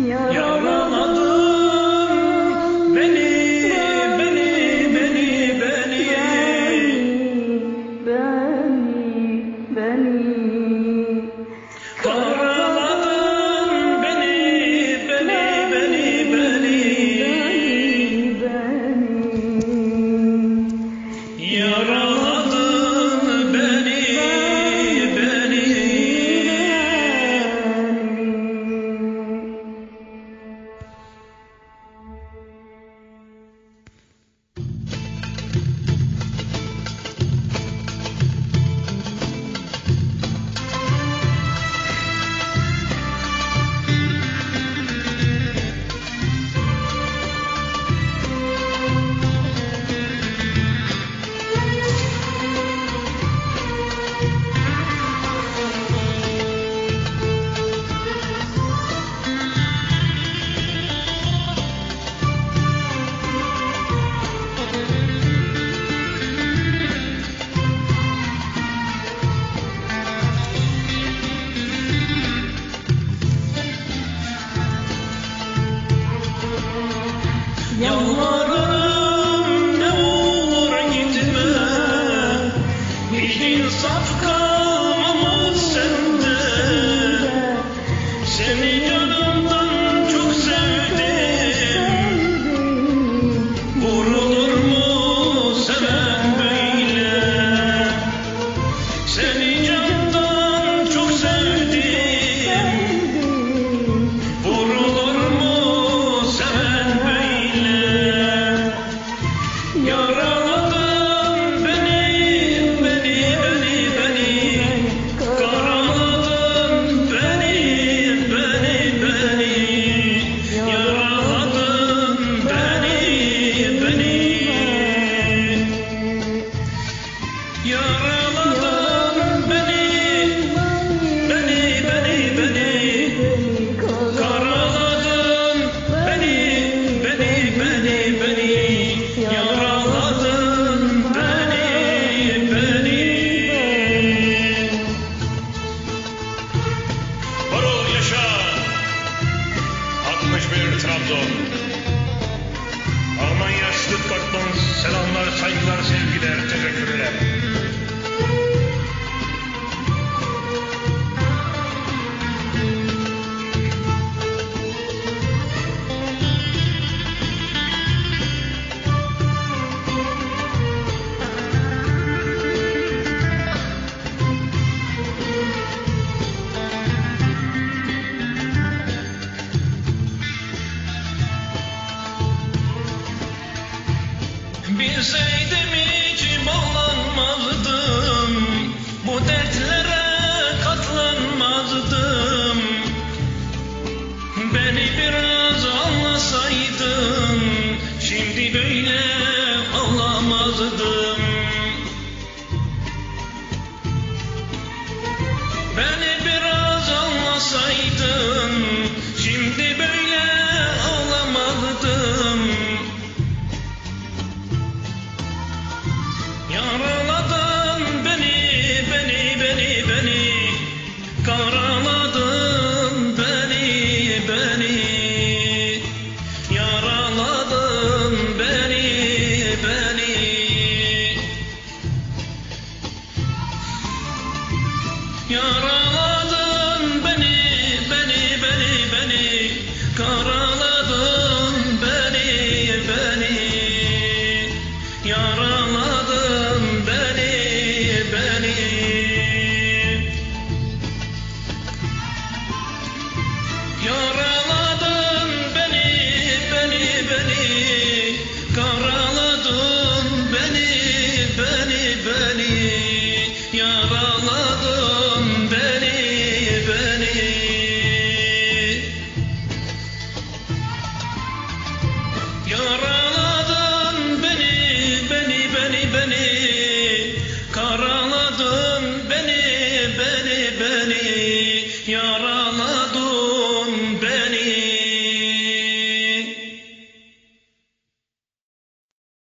Yaraladın beni, beni, beni, beni, beni. Karaladın beni, beni, beni, beni, Yaraladın beni, beni. Yalvarırım ne olur gitme, hiç insaf kalmamış sende. Seni canımdan çok sevdim, vurulur mu seven böyle? Seni canımdan çok sevdim, vurulur mu seven böyle? Yaraladın beni, beni, beni, beni, karaladın beni, beni, beni, yaraladın beni, beni, yaraladın beni, beni, beni, beni, karaladın beni, beni, beni, beni, yaraladın beni, beni. Var ol yaşa, 61 Trabzon. Almanya Stuttgart'tan selamlar, saygılar, sevgiler, teşekkürler. Bilseydim hiç bağlanmazdım, bu dertlere katlanmazdım. Beni biraz anlasaydın, şimdi böyle ağlamazdım. Beni biraz anlasaydın, şimdi böyle ağlamazdım. Yaraladın beni, beni, beni, beni, karaladın beni, beni, yaraladın beni, beni, yaraladın beni, beni, beni, beni, karaladın beni, beni, yaraladın beni, beni, yaraladın beni, beni, beni, karaladın beni, beni, beni, yaraladın beni, beni. Yaraladın beni, beni, beni, beni, karaladın beni, beni, beni, yaraladın.